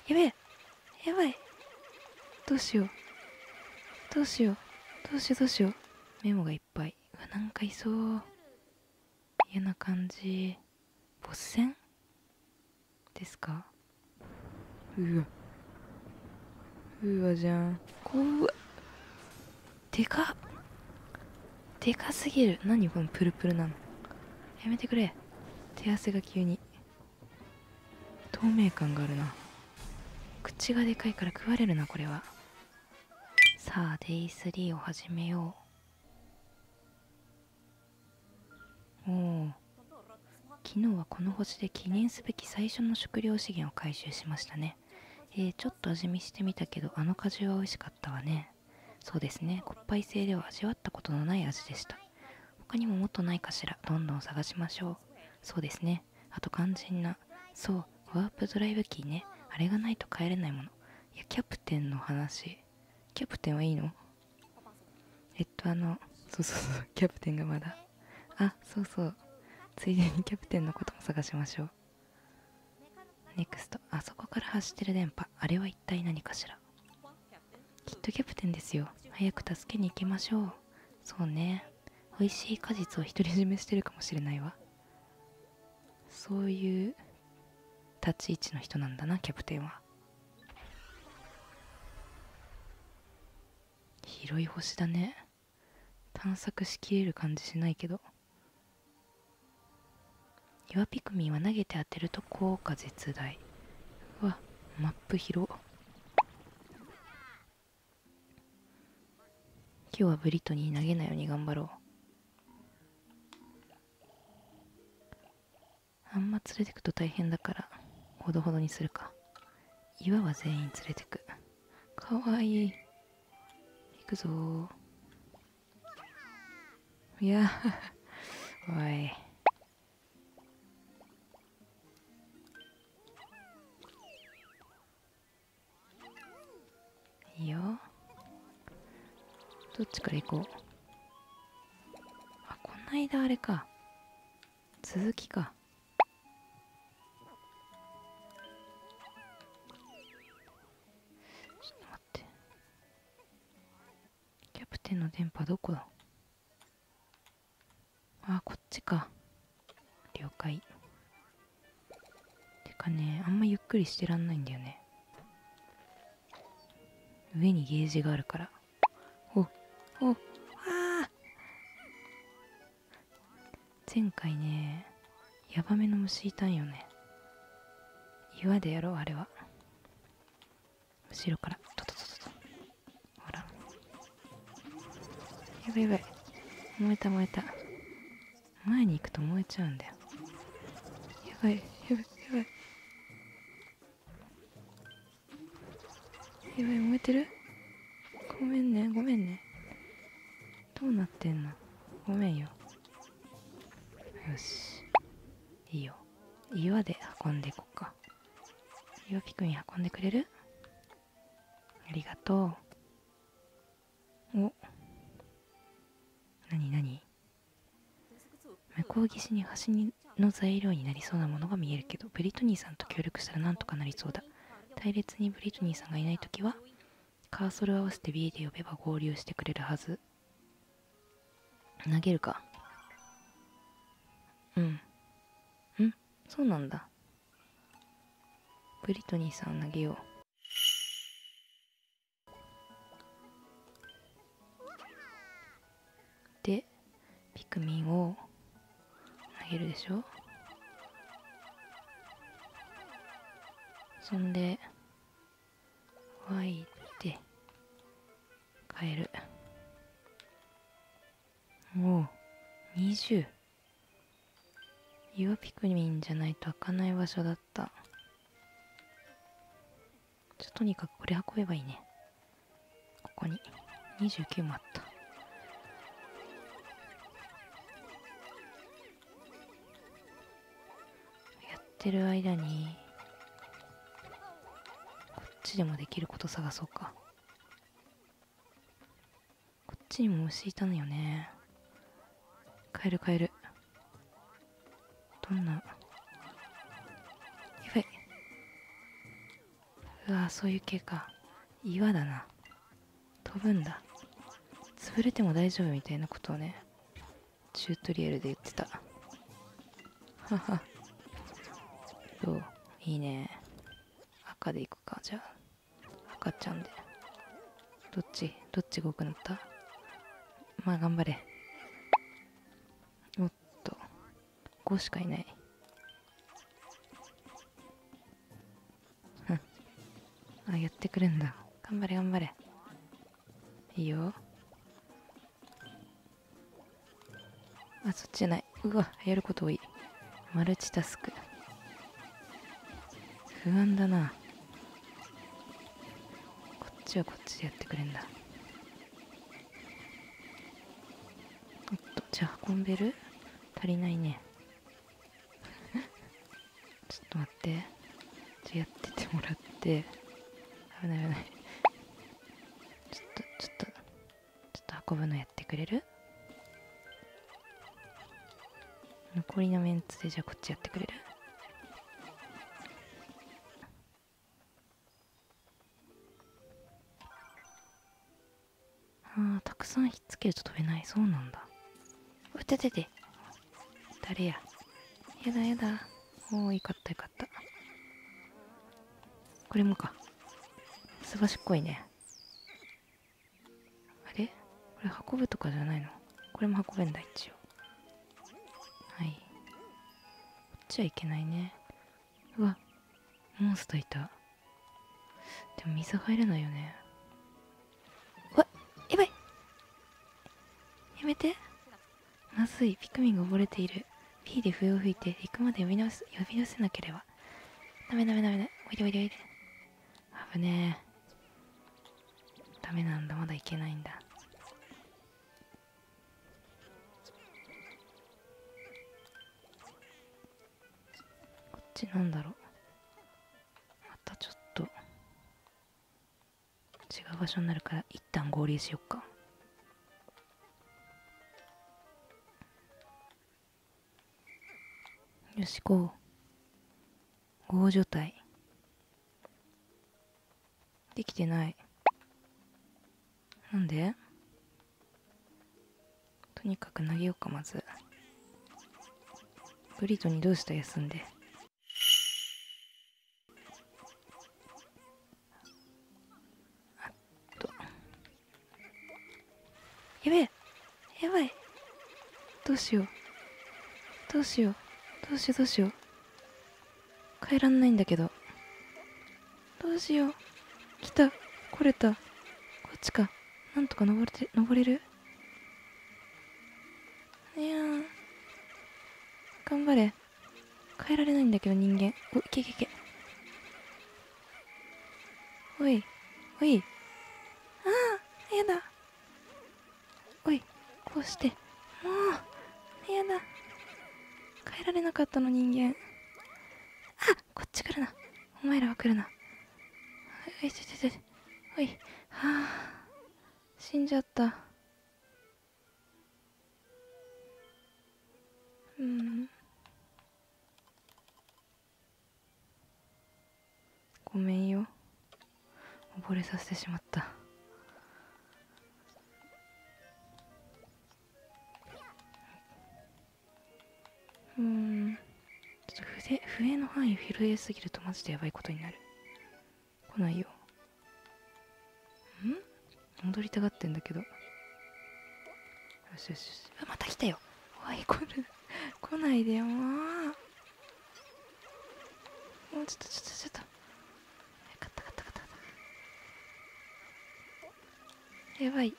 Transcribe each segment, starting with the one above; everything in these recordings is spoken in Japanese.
やべえ、やばい。どうしよう。どうしよう。どうしようどうしよう。メモがいっぱい。うわ、なんかいそう。嫌な感じ。ボス戦ですか？うわ。うわじゃん。うわ。でかっ。でかすぎる。何このプルプルなの。やめてくれ。手汗が急に。透明感があるな。口がでかいから食われるな、これは。さあ、デイ3を始めよう。おお。昨日はこの星で記念すべき最初の食料資源を回収しましたね。ちょっと味見してみたけど、あの果汁は美味しかったわね。そうですね、黒パイ製では味わったことのない味でした。他にももっとないかしら。どんどん探しましょう。そうですね。あと肝心な、そう、ワープドライブキーね。あれがないと帰れないもの。いや、キャプテンの話。キャプテンはいいの？そうそうそう、キャプテンがまだ。あ、そうそう。ついでにキャプテンのことも探しましょう。ネクスト、あそこから発してる電波。あれは一体何かしら。きっとキャプテンですよ。早く助けに行きましょう。そうね。美味しい果実を独り占めしてるかもしれないわ。そういう立ち位置の人なんだな、キャプテンは。広い星だね。探索しきれる感じしないけど。岩ピクミンは投げて当てると効果絶大。うわ、マップ広。今日はブリトニー投げないように頑張ろう。あんま連れてくと大変だからほどほどにするか。岩は全員連れてく。かわいい。行くぞー。いやおい。いいよ。どっちから行こう。あ、こないだあれか。続きか。ちょっと待って。キャプテンの電波どこだ？あ、こっちか。了解。てかね、あんまゆっくりしてらんないんだよね。上にゲージがあるから。お、お、あ前回ね、ヤバめの虫いたんよね。岩でやろう、あれは。後ろから、ととととと。ほら。やばいやばい。燃えた燃えた。前に行くと燃えちゃうんだよ。やばい、やばい、やばい。やばい、燃えてる？ごめんね、ごめんね。どうなってんの？ごめんよ。よし。いいよ。岩で運んでいこっか。岩ピクミン運んでくれる？ありがとう。お。なになに？向こう岸に橋の材料になりそうなものが見えるけど、ブリトニーさんと協力したらなんとかなりそうだ。隊列にブリトニーさんがいないときは、カーソル合わせて B で呼べば合流してくれるはず。投げるか。うん。そうなんだ。ブリトニーさん投げよう。で、ピクミンを投げるでしょ。そんで、湧いて、帰る。おう、20。岩ピクミンじゃないと開かない場所だった。とにかくこれ運べばいいね。ここに29もあった。やってる間にこっちでもできること探そうか。こっちにも虫いたのよね。帰る帰る。どんな、やばい。 うわ、そういう系か。岩だな。飛ぶんだ。潰れても大丈夫みたいなことをね、チュートリアルで言ってた。はは。どう？いいね。赤でいくか、じゃあ。赤ちゃんで。どっちが多くなった？まあ頑張れ。おっと。5しかいない。あ、やってくれんだ。頑張れ頑張れ。いいよ。あ、そっちじゃない。うわ、やること多い。マルチタスク。不安だな。こっちはこっちでやってくれんだ。おっと、じゃあ運べる？足りないね。ちょっと待って。じゃあやっててもらって。危ない危ない。ちょっと運ぶのやってくれる？残りのメンツでじゃあこっちやってくれる？ああ、たくさんひっつけると飛べない。そうなんだ。うててて。誰や？やだやだ。おお、よかったよかった。これもか。すばしっこいね。あれ？これ運ぶとかじゃないの？これも運べんだ、一応。はい。こっちはいけないね。うわ、モンスターいた。でも水入れないよね。うわ、やばい！やめて。まずい、ピクミンが溺れている。P で笛を吹いて、行くまで呼び出せなければ。ダメ。おいでおいでおいで。危ねえ。ダメなんだ、まだいけないんだ。こっちなんだろう。またちょっと違う場所になるから一旦合流しよっか。よし、合助体できてない。なんで？とにかく投げようか。まずブリトにどうした？休んで。あっと、やべえ、やばい。どうしよう帰らんないんだけど。どうしよう。来た。来れた。こっちか。なんとか登れる？いやー、頑張れ。帰られないんだけど、人間。お、いけ。おいああ、やだ。おい、こうして。もう、やだ。帰られなかったの、人間。あ、こっち来るな。お前らは来るな。おい、おい、はあ、死んじゃった。ごめんよ。溺れさせてしまった。ちょっと笛の範囲広げすぎるとマジでやばいことになる。来ないよ。戻りたがってんだけど。よし。また来たよ。おい、来ないでよ、もうちょっと。勝った。やばい。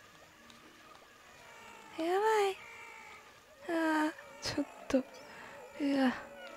ちょっと。うわ。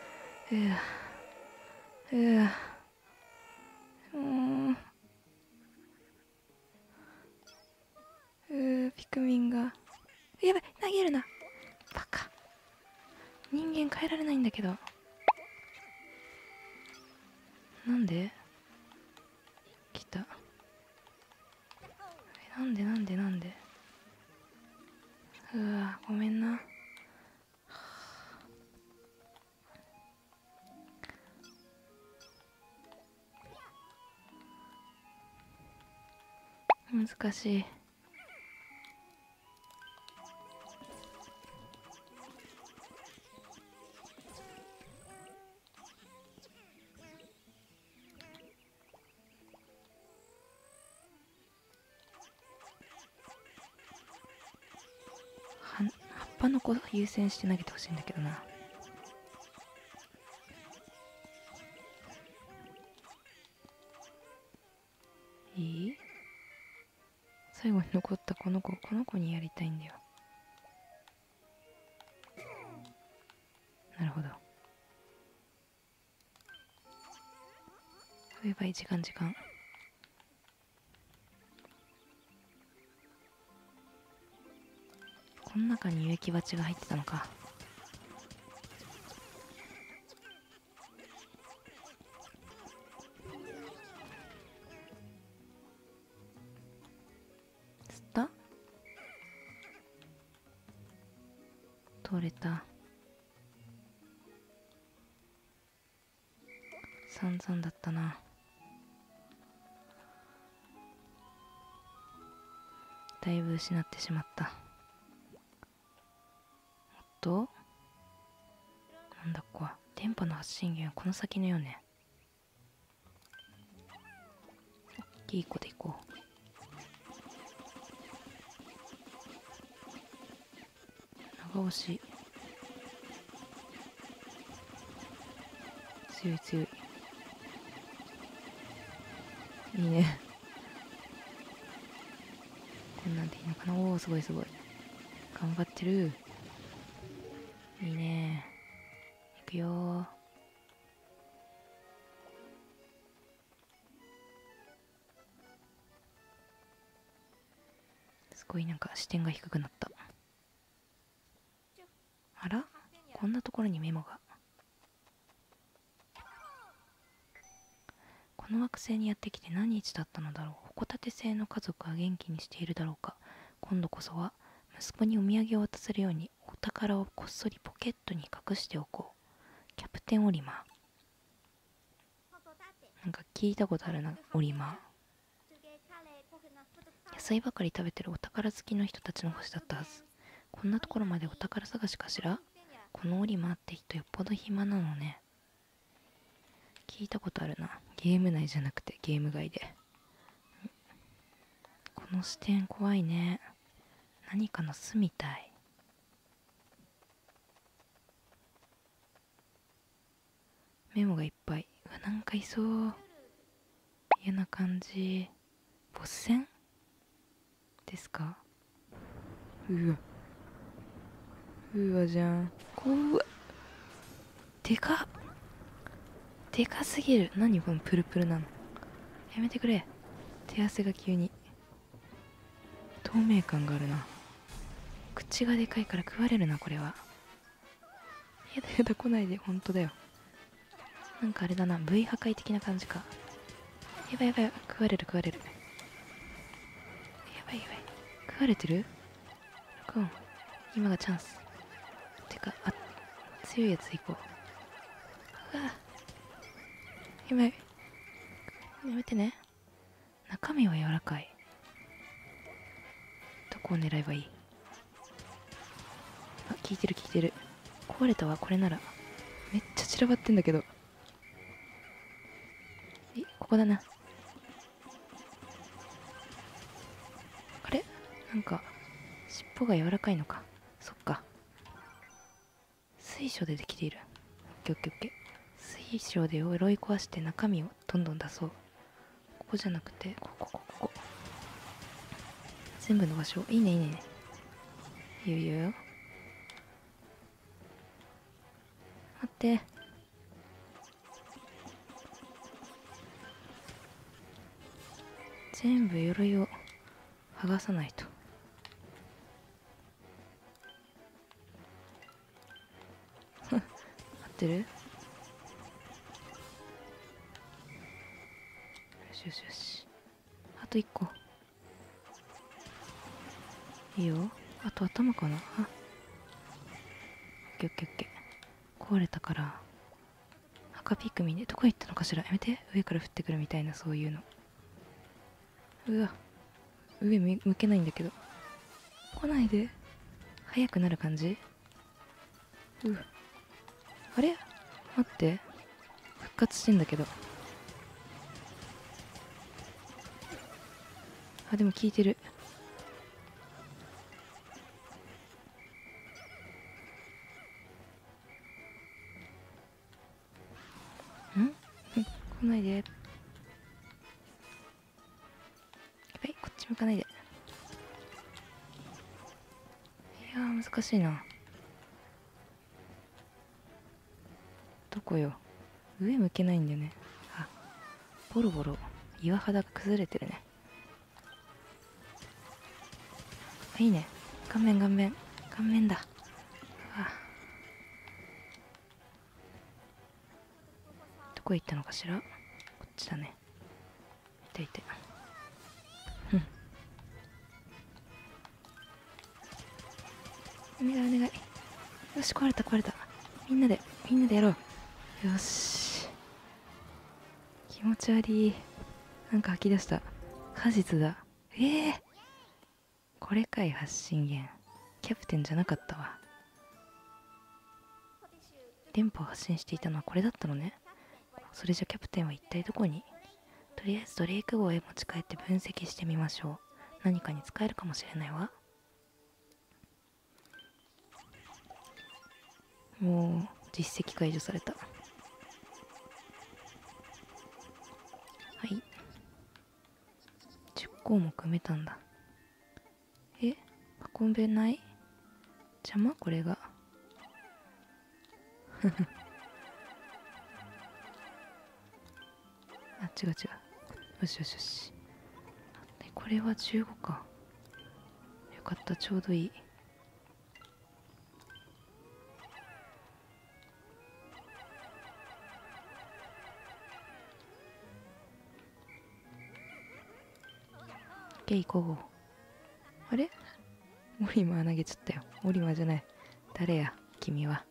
ピクミンが。やばい、投げるな。バカ。人間変えられないんだけど。なんで？来た。なんで？うわ、ごめんな。 難しい。葉っぱの子優先して投げてほしいんだけどな。いい？最後に残ったこの子にやりたいんだよ。なるほど。やばい、時間。この中に植木鉢が入ってたのか。釣った？取れた。散々だったな。だいぶ失ってしまった。なんだここは。電波の発信源はこの先のよね。大きい子で行こう。長押し。強い。いいね。こんなんでいいのかな。おお、すごい。頑張ってる。いいね。いくよ。すごいなんか視点が低くなった。あら？こんなところにメモが。この惑星にやってきて何日だったのだろう。ホコタテ星の家族は元気にしているだろうか。今度こそは息子にお土産を渡せるようにお宝をこっそりポケットに隠しておこう。キャプテンオリマー。なんか聞いたことあるな、オリマー。野菜ばかり食べてるお宝好きの人たちの星だったはず。こんなところまでお宝探しかしら。このオリマーって人よっぽど暇なのね。聞いたことあるな。ゲーム内じゃなくてゲーム外で。この視点怖いね。何かの巣みたい。メモがいっぱい。うわ、なんかいそう。嫌な感じ。ボス戦ですか？うわじゃん。うわ、でかすぎる。何このプルプルなの。やめてくれ。手汗が急に。透明感があるな。口がでかいから食われるな、これは。やだ来ないで。ほんとだよ。なんかあれだな、 V 破壊的な感じか。やばい食われる。やばい食われてる。ロコン、今がチャンス。てか強いやつ行こう。うわ、やばい、やめてね。中身は柔らかい。どこを狙えばいい？あ、効いてる。壊れたわ。これならめっちゃ散らばってんだけど。ここだな。あれ、なんか尻尾が柔らかいのか。そっか、水晶でできている。オッケー。水晶で鎧壊して中身をどんどん出そう。ここじゃなくてここ。全部の場所。いいね。いいよ。待って。全部鎧を剥がさないと。合ってる？よし。あと1個。いいよ。あと頭かな。オッケー。壊れたから赤ピクミンでどこ行ったのかしら。やめて、上から降ってくるみたいな、そういうの。うわ上向けないんだけど。来ないで。速くなる感じ。あれ待って。復活してんだけど。あ、でも効いてる。来ないで。やばい、こっち向かないで。いやー、難しいな。どこよ。上向けないんだよね。あ、ボロボロ岩肌が崩れてるね。あ、いいね。顔面顔面顔面だ。あ、どこ行ったのかしら。こっちだね。いたいた。お願いお願い。よし、壊れた壊れた。みんなでやろう。よし。気持ち悪い。なんか吐き出した。果実だ。これかい、発信源。キャプテンじゃなかったわ。電波を発信していたのはこれだったのね。それじゃキャプテンは一体どこに。とりあえずドレイク号へ持ち帰って分析してみましょう。何かに使えるかもしれないわ。もう実績解除された。はい、10項目埋めたんだ。運べない？邪魔これが。あ、違う違う。よしよしよし。でこれは15か。よかった、ちょうどいい。行こう。あれ？オリマー投げちゃったよ。オリマーじゃない。誰や君は。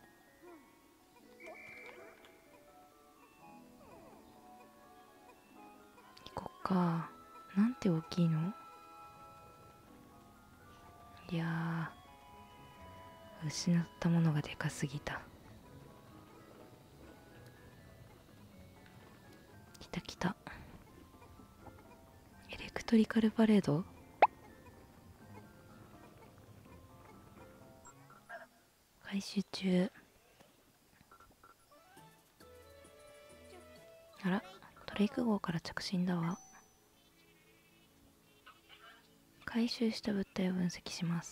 行こっか。なんて大きいの？いやー、失ったものがでかすぎた。来た来た。エレクトリカルパレード？回収中。あら、ドレイク号から着信だわ。回収した物体を分析します。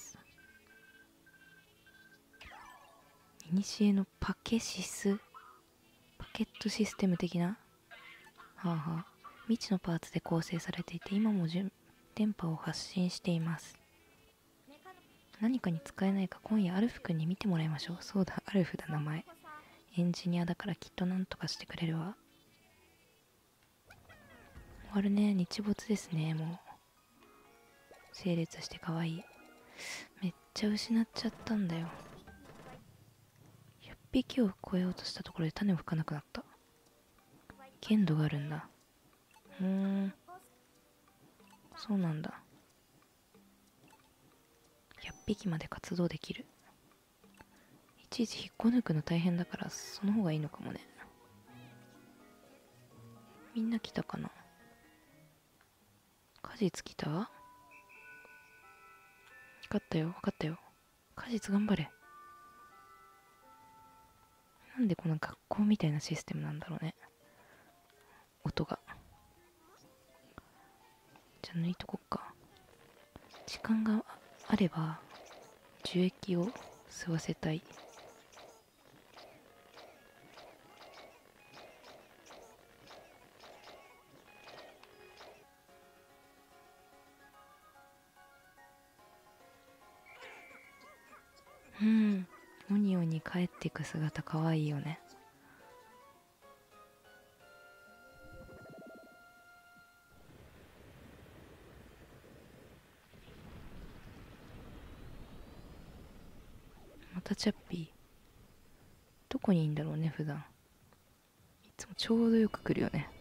いにしえのパケットシステム的な。はあはあ、未知のパーツで構成されていて、今も電波を発信しています。何かに使えないか今夜アルフ君に見てもらいましょう。そうだ、アルフだ、名前。エンジニアだからきっと何とかしてくれるわ。終わるね。日没ですね。もう整列してかわいい。めっちゃ失っちゃったんだよ。100匹を超えようとしたところで種を吹かなくなった。限度があるんだ。そうなんだ。100匹まで活動できる。いちいち引っこ抜くの大変だからその方がいいのかもね。みんな来たかな。果実来た？分かったよ分かったよ。果実頑張れ。なんでこの学校みたいなシステムなんだろうね。音が。じゃあ抜いとこっか。時間があれば樹液を吸わせたい。オニオンに帰っていく姿かわいいよね。またチャッピー。どこにいんだろうね普段。いつもちょうどよく来るよね。